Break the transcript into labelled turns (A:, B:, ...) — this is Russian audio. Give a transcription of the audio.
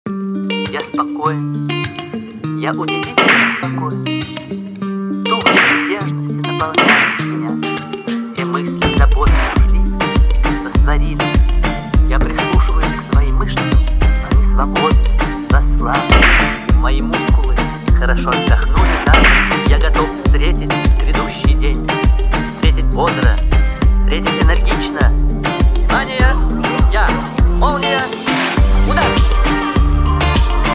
A: Я спокоен, я удивительно спокоен. Дух безмятежности наполняет меня. Все мысли, заботы ушли, растворили. Я прислушиваюсь к своим мышцам, они свободны, расслаблены. Мои мускулы хорошо отдохнули за ночь. Я готов встретить грядущий день, встретить бодро